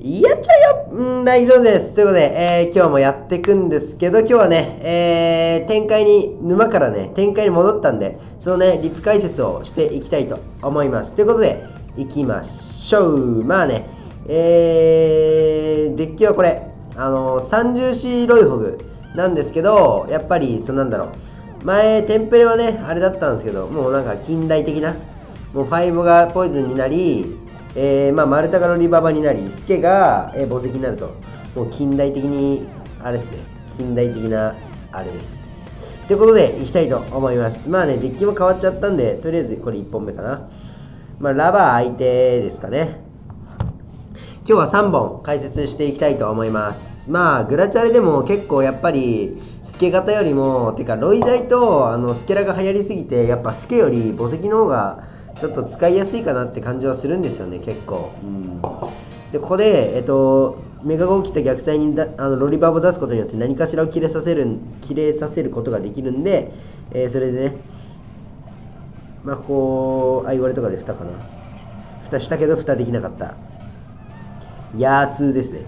やっちゃうよ。大丈夫です。ということで、今日もやっていくんですけど、今日はね、沼からね、展開に戻ったんで、そのね、リップ解説をしていきたいと思います。ということで、いきましょう。まあね、デッキはこれ、三重視ロイホグなんですけど、やっぱり、前、テンペレはね、あれだったんですけど、もうなんか近代的な、もう5がポイズンになり、マルタがロリババになり、スケが、墓石になると、もう近代的に、あれですね、近代的な、あれです。ということで、いきたいと思います。まあね、デッキも変わっちゃったんで、とりあえずこれ1本目かな。ラバー相手ですかね。今日は3本解説していきたいと思います。グラチャレでも結構やっぱり、スケ型よりも、ロイジャイとスケラが流行りすぎて、やっぱスケより墓石の方が、ちょっと使いやすいかなって感じはするんですよね、結構。で、ここで、メガゴを切った逆サイにロリバーを出すことによって何かしらを切れさせることができるんで、それでね、ここ、アイゴレとかで蓋かな。蓋したけど蓋できなかった。ヤーツーですね。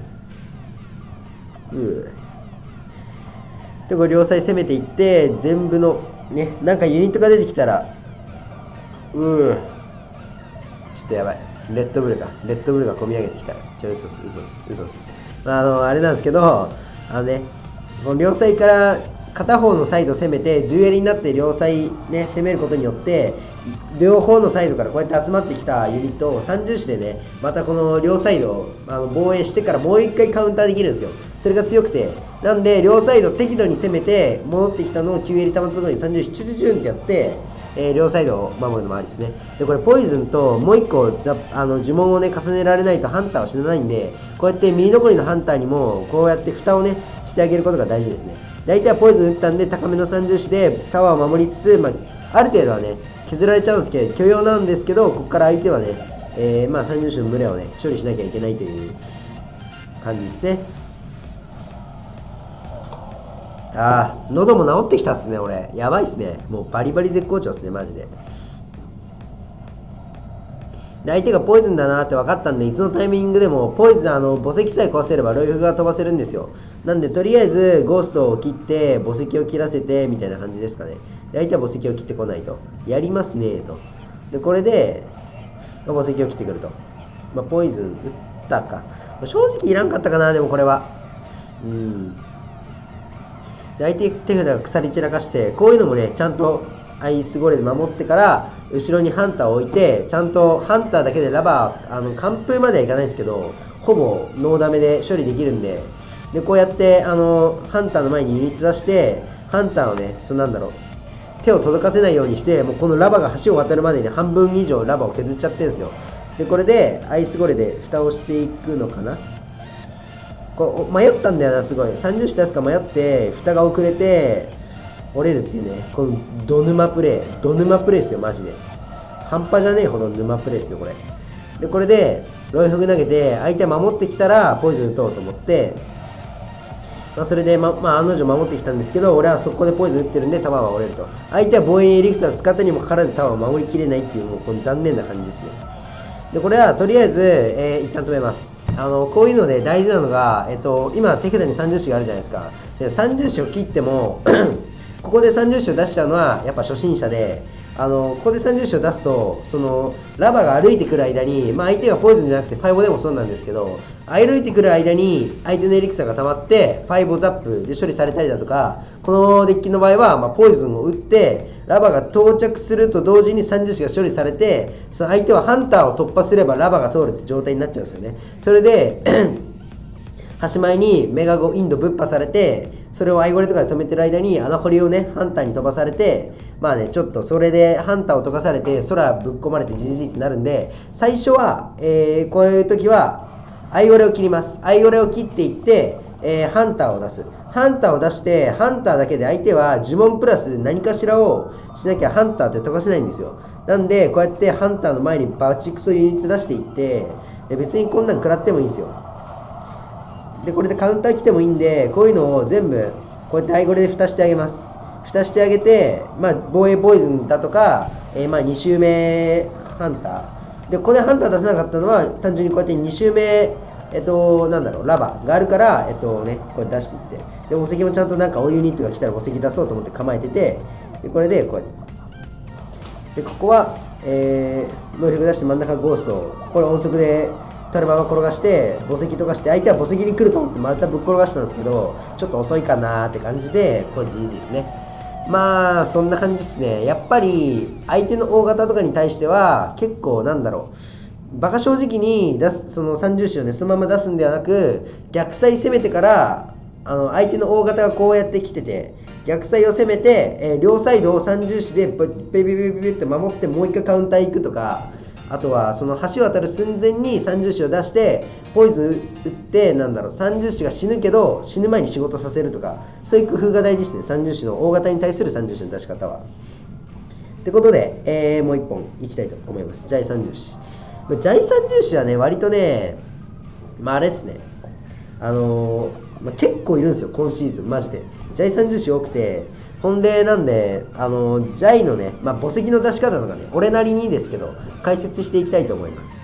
で、これ両サイ攻めていって、全部の、ね、なんかユニットが出てきたら、ちょっとやばい。レッドブルが込み上げてきた。嘘っす。あれなんですけど、この両サイから片方のサイド攻めて、10エリになって両サイね、攻めることによって、両方のサイドからこうやって集まってきたユニットを30子でね、またこの両サイドを防衛してからもう一回カウンターできるんですよ。それが強くて、なんで両サイド適度に攻めて、戻ってきたのを9エリ溜まったところに30子チュチュチュンってやって、両サイドを守るのもありですね。で、これポイズンともう1個呪文をね、重ねられないとハンターは死なないんで、こうやってミリ残りのハンターにもこうやって蓋をね、してあげることが大事ですね。大体はポイズン打ったんで高めの30子でタワーを守りつつ、ある程度はね、削られちゃうんですけど、許容なんですけど、ここから相手はね、30子の群れをね、処理しなきゃいけないという感じですね。喉も治ってきたっすね、俺。やばいっすね。もうバリバリ絶好調っすね、マジで。で、相手がポイズンだなって分かったんで、いつのタイミングでも、ポイズン、墓石さえ壊せれば、ロイフが飛ばせるんですよ。なんで、とりあえず、ゴーストを切って、墓石を切らせて、みたいな感じですかね。で、相手は墓石を切ってこないと。やりますね、と。で、これで、墓石を切ってくると。ポイズン、打ったか。正直いらんかったかな、でもこれは。で、相手手札が腐り散らかして、こういうのもね、ちゃんとアイスゴレで守ってから、後ろにハンターを置いて、ちゃんとハンターだけでラバー、完封まではいかないんですけど、ほぼノーダメで処理できるんで、で、こうやって、ハンターの前にユニット出して、ハンターをね、手を届かせないようにして、もうこのラバが橋を渡るまでに半分以上ラバを削っちゃってるんですよ。で、これで、アイスゴレで蓋をしていくのかな。迷ったんだよな、すごい。30子出すか迷って、蓋が遅れて、折れるっていうね、このド沼プレイですよ、マジで。半端じゃねえほど沼プレイですよ、これ。で、これで、ロイフグ投げて、相手守ってきたら、ポイズン打とうと思って、それで、案の定守ってきたんですけど、俺はそこでポイズン打ってるんで、タワーは折れると。相手は防衛にエリクサーを使ったにもかかわらず、タワーを守りきれないっていう、もうこの残念な感じですね。で、これは、とりあえず、一旦止めます。こういうので大事なのが、今手札に30子があるじゃないですか。で、30子を切ってもここで30子を出しちゃうのはやっぱ初心者で、ここで30子を出すと、ラバが歩いてくる間に、相手がポイズンじゃなくてファイボでもそうなんですけど、歩いてくる間に相手のエリクサーが溜まってファイボザップで処理されたりだとか、このデッキの場合は、ポイズンを打ってラバが到着すると同時に30子が処理されて、その相手はハンターを突破すればラバが通るって状態になっちゃうんですよね。それで端前にメガゴインドぶっ破されて、それをアイゴレとかで止めてる間に穴掘りをね、ハンターに飛ばされて、ちょっとそれでハンターを溶かされて空ぶっ込まれて GG ってなるんで、最初は、こういう時はアイゴレを切ります。アイゴレを切っていって、ハンターを出す。ハンターを出して、ハンターだけで相手は呪文プラス何かしらをしなきゃハンターって溶かせないんですよ。なんで、こうやってハンターの前にバチクソユニット出していって、別にこんなん食らってもいいんですよ。で、これでカウンター来てもいいんで、こういうのを全部、こうやってアイゴレで蓋してあげます。蓋してあげて、防衛ポイズンだとか、2周目ハンター。で、ここでハンター出せなかったのは、単純にこうやって2周目なんだろう、ラバーがあるから、これ出していって、で、墓石もちゃんとなんか追いユニットが来たら墓石出そうと思って構えてて、で、これで、こうやって。で、ここは、ロイフグ出して真ん中ゴーストを、これ音速で、タルババ転がして、墓石とかして、相手は墓石に来ると思ってまたぶっ転がしたんですけど、ちょっと遅いかなーって感じで、これ GG ですね。まあ、そんな感じですね。やっぱり、相手の大型とかに対しては、結構なんだろう、バカ正直に出す、その30子をね、そのまま出すんではなく、逆サイ攻めてから、相手の大型がこうやって来てて、逆サイを攻めて、両サイドを30子でペペペペペって守ってもう一回カウンター行くとか、あとはその橋渡る寸前に30子を出してポイズン打って、なんだろう、30子が死ぬけど死ぬ前に仕事させるとか、そういう工夫が大事ですね。30子の大型に対する30子の出し方は。ってことで、もう一本いきたいと思います。ジャイ30子。ジャイ30子はね、割とね、あれですね、結構いるんですよ、今シーズンマジで。ジャイ30子多くて、ほんでなんで、ジャイのね、墓石の出し方とかね、俺なりにですけど解説していきたいと思います。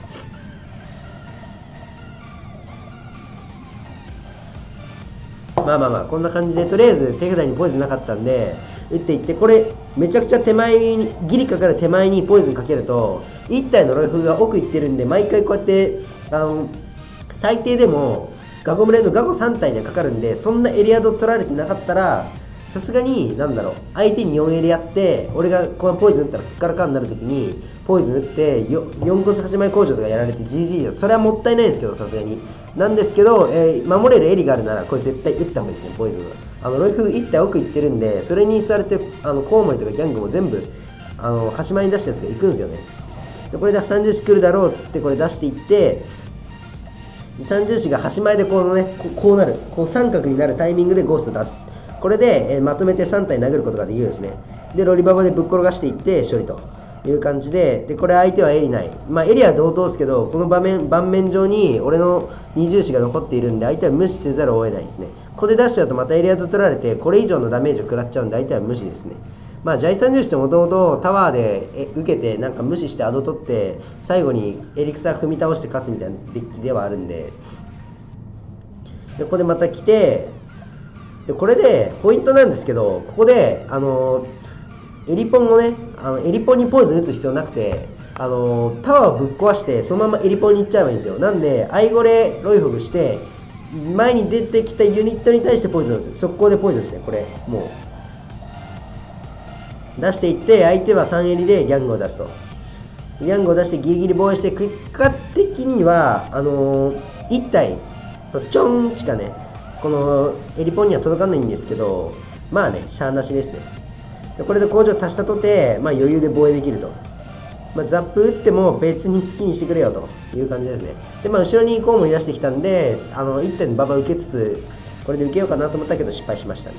こんな感じで、とりあえず手札にポイズンなかったんで打っていって、これめちゃくちゃ手前にギリかかる手前にポイズンかけると1体のロイフが奥行ってるんで、毎回こうやって最低でもガゴムレのガゴ3体にはかかるんで、そんなエリアド取られてなかったらさすがになんだろう、相手に4エリアって、俺がこのポイズン打ったらすっからかんになるときにポイズン打って4コス8枚工場とかやられて GG だ。それはもったいないですけど、さすがになんですけど、守れるエリがあるならこれ絶対打った方がいいですね。ポイズンはロイフ1体奥行ってるんで、それにされてコウモリとかギャングも全部端前に出したやつが行くんですよね。でこれで30子来るだろうっつってこれ出していって、30子が端前でこうね、こうなる、こう三角になるタイミングでゴースト出す。これで、まとめて3体殴ることができるんですね。でロリババでぶっ転がしていって処理という感じで、これ相手はエリない、エリは同等ですけど、この盤面上に俺の20子が残っているんで、相手は無視せざるを得ないですね。ここで出しちゃうとまたエリアと取られて、これ以上のダメージを食らっちゃうんで、相手は無視ですね。ジャイ30子ってもともとタワーで受けてなんか無視してアド取って最後にエリクサー踏み倒して勝つみたいなデッキではあるんで、ここでまた来て、でこれでポイントなんですけど、ここでエリポンをね、エリポンにポイズン打つ必要なくて、タワーをぶっ壊してそのままエリポンに行っちゃえばいいんですよ。なんでアイゴレロイフグして前に出てきたユニットに対してポイズンを打つ、速攻でポイズンですね。これもう出していって、相手は3エリでギャングを出すと、ギャングを出してギリギリ防衛して、結果的には1体ちょんしかね、このエリポンには届かないんですけど、シャアなしですね。でこれで工場足したとて、余裕で防衛できると。ザップ打っても別に好きにしてくれよという感じですね。で後ろにコウモリ出してきたんで、1点ババ受けつつ、これで受けようかなと思ったけど失敗しましたね。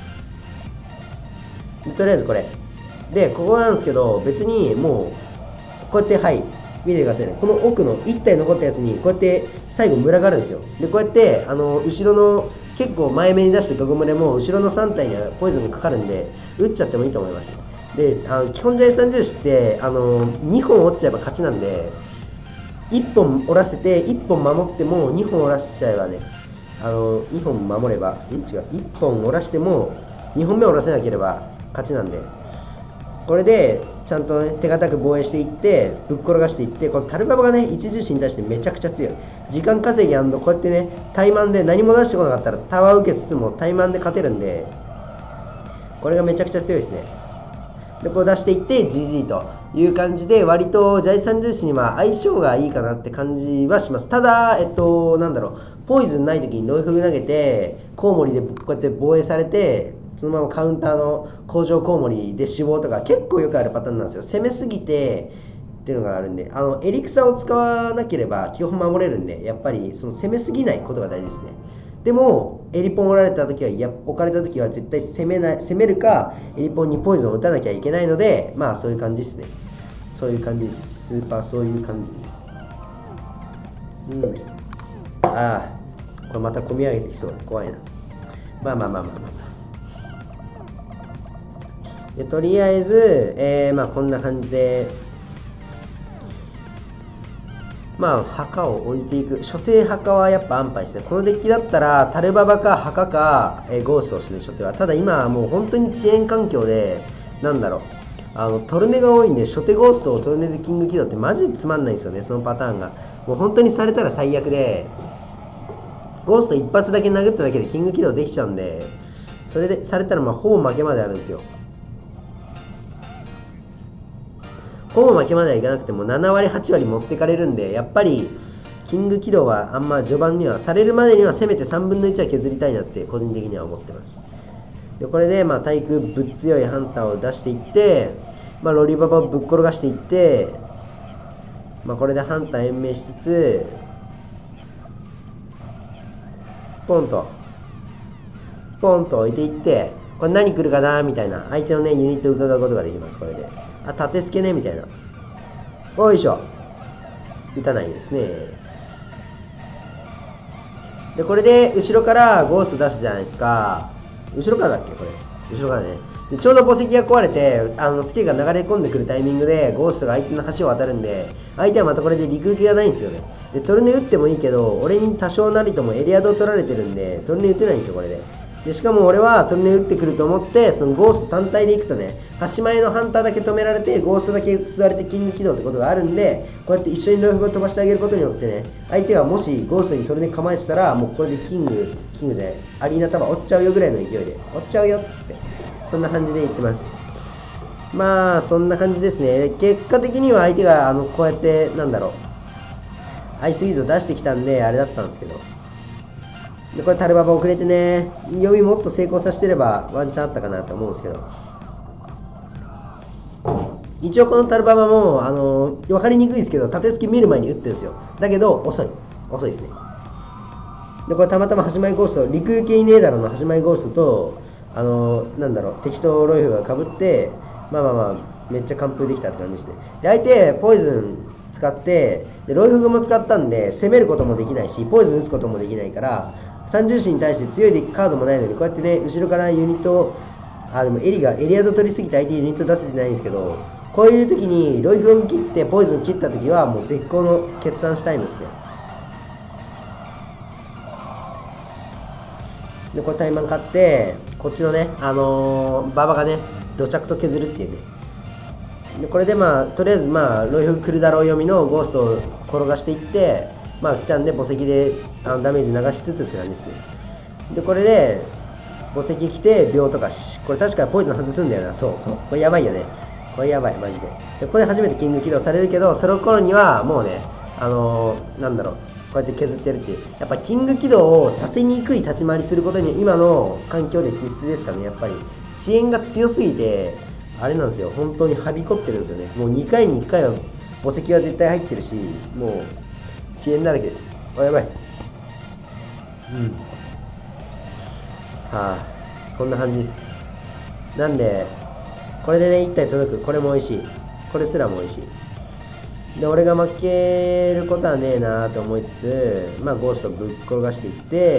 でとりあえずこれで、ここなんですけど、別にもうこうやって、見てくださいね。この奥の1体残ったやつにこうやって最後ムラがあるんですよ。でこうやって後ろの結構前目に出してガゴムレも後ろの3体にはポイズンがかかるんで打っちゃってもいいと思います。で基本ジャイ30子って2本折っちゃえば勝ちなんで、1本折らせて1本守っても2本折らしちゃえばね、2本守れば1本折らしても2本目折らせなければ勝ちなんで、これでちゃんと、手堅く防衛していってぶっ転がしていって、このタルババがね一重視に対してめちゃくちゃ強い。時間稼ぎこうやってね、怠慢で何も出してこなかったらタワー受けつつも怠慢で勝てるんで、これがめちゃくちゃ強いですね。でこう出していって GG という感じで、割とジャイ30子には相性がいいかなって感じはします。ただなんだろう、ポイズンない時にロイフグ投げてコウモリでこうやって防衛されて、そのままカウンターの工場コウモリで死亡とか結構よくあるパターンなんですよ。攻めすぎてっていうのがあるんで、エリクサを使わなければ基本守れるんで、やっぱりその攻めすぎないことが大事ですね。でもエリポン折られた時は、置かれた時は絶対攻めるかエリポンにポイズンを打たなきゃいけないので、そういう感じですね。そういう感じです。スーパーそういう感じです。これまた込み上げてきそうで怖いな。でとりあえず、こんな感じで、 まあ墓を置いていく。初手墓はやっぱ安牌ですね。このデッキだったらタルババか墓か、ゴーストをする初手は。ただ今はもう本当に遅延環境で、なんだろう、トルネが多いんで、初手ゴーストをトルネでキング起動ってマジでつまんないんですよね、そのパターンが。もう本当にされたら最悪で、ゴースト一発だけ殴っただけでキング起動できちゃうんで、それでされたらまあほぼ負けまであるんですよ。ほぼ負けまではいかなくても7割8割持ってかれるんで、やっぱりキング起動はあんま序盤にはされるまでにはせめて3分の1は削りたいなって個人的には思ってます。でこれでまあ対空ぶっ強いハンターを出していって、まあ、ロリババをぶっ転がしていって、まあ、これでハンター延命しつつポンと置いていって、これ何来るかなみたいな相手のねユニットを伺うことができます。これで縦付けねみたいな。おいしょ、打たないですね。でこれで後ろからゴースト出すじゃないですか。後ろからだっけこれ、後ろからね。でちょうど墓石が壊れてスケが流れ込んでくるタイミングでゴーストが相手の橋を渡るんで、相手はまたこれで陸受けがないんですよね。でトルネ打ってもいいけど、俺に多少なりともエリアド取られてるんでトルネ打てないんですよこれで。しかも俺はトルネ打ってくると思って、そのゴースト単体でいくとね、端前のハンターだけ止められてゴーストだけ吸われてキング起動ってことがあるんで、こうやって一緒にロイフを飛ばしてあげることによってね、相手がもしゴーストにトルネ構えてたら、もうこれでキングじゃない、アリーナタワー折っちゃうよぐらいの勢いで折っちゃうよっつって、そんな感じで言ってます。まあそんな感じですね。結果的には相手がこうやってなんだろう、アイスウィズを出してきたんであれだったんですけど、でこれタルババ遅れてね、読みもっと成功させてればワンチャンあったかなと思うんですけど、一応このタルババも分かりにくいですけど縦付き見る前に打ってるんですよ。だけど遅いですね。でこれたまたま端前ゴースト、陸受けいねえだろの端前ゴーストとなんだろう敵とロイフがかぶって、まあめっちゃ完封できたって感じですね。で相手ポイズン使ってでロイフグも使ったんで攻めることもできないし、ポイズン打つこともできないから、三重視に対して強いカードもないのに、こうやってね後ろからユニットをでもエリアド取りすぎて相手ユニット出せてないんですけど、こういう時にロイフグ切ってポイズン切った時はもう絶好の決断したいんですね。でこれタイマン買ってこっちのね馬場がねどちゃくそ削るっていうね。でこれでまあとりあえずまあロイフ来るだろう読みのゴーストを転がしていって、まあ来たんで墓石でダメージ流しつつって感じですね。でこれで墓石来て秒とかし、これ確かポイズン外すんだよな。そうこれやばいよね、これやばいマジで。でここで初めてキング起動されるけど、その頃にはもうねなんだろう、こうやって削ってるっていう、やっぱキング起動をさせにくい立ち回りすることに今の環境で必須ですからね。やっぱり遅延が強すぎてあれなんですよ、本当にはびこってるんですよね。もう2回に1回は墓石は絶対入ってるし、もう遅延だらけ。やばい。こんな感じです。なんでこれでね1体届く、これも美味しい、これすらも美味しい。で俺が負けることはねえなと思いつつ、まあゴーストぶっ転がしていって、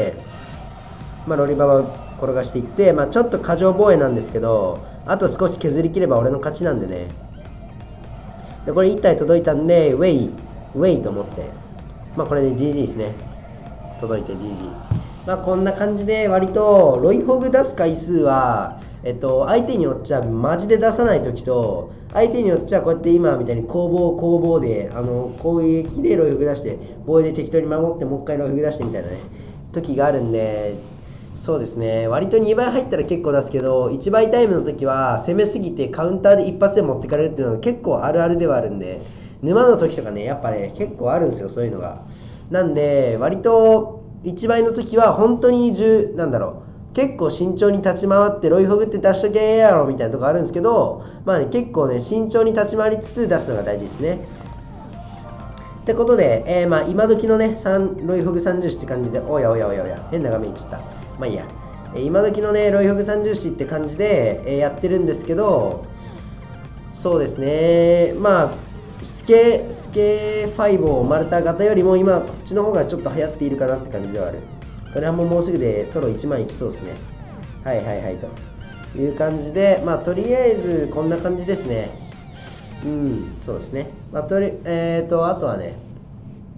まあロリババ転がしていって、まあちょっと過剰防衛なんですけど、あと少し削りきれば俺の勝ちなんでね。でこれ1体届いたんでウェイと思って、まあこれで GG ですね。届いて GG。まあこんな感じで割とロイホグ出す回数は相手によっちゃマジで出さない時と、相手によっちゃこうやって今みたいに攻防で攻撃でロイフグ出して防衛で適当に守ってもう一回ロイフグ出してみたいなね時があるんで、そうですね、割と2倍入ったら結構出すけど、1倍タイムの時は攻めすぎてカウンターで一発で持ってかれるっていうのが結構あるあるではあるんで、沼の時とかねやっぱね結構あるんですよそういうのが。なんで割と1倍の時は本当になんだろう、結構慎重に立ち回ってロイホグって出しとけやろみたいなとこあるんですけど、まあね結構ね慎重に立ち回りつつ出すのが大事ですね。ってことで、まあ今時のねロイホグ三重視って感じで、おや変な画面いっちゃった。まあいいや、今時のねロイホグ三重視って感じで、やってるんですけど、そうですね、まあスケ5を丸太型よりも今こっちの方がちょっと流行っているかなって感じではある。トレハンももうすぐでトロ1万いきそうですね。はいという感じで、まあとりあえずこんな感じですね。そうですね。まああとはね、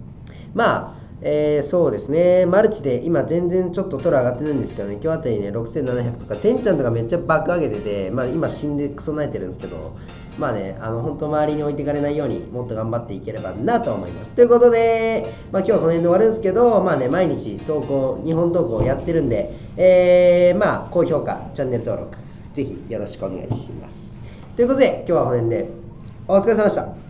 まあそうですね、マルチで今全然ちょっとトラ上がってるんですけどね、今日あたりね、6700とか、てんちゃんとかめっちゃ爆上げてて、まあ今死んでクソ泣いてるんですけど、まあね、本当周りに置いていかれないようにもっと頑張っていければなと思います。ということで、まあ今日はこの辺で終わるんですけど、まあね、毎日投稿、日本投稿やってるんで、まあ高評価、チャンネル登録、ぜひよろしくお願いします。ということで、今日はこの辺で、お疲れ様でした。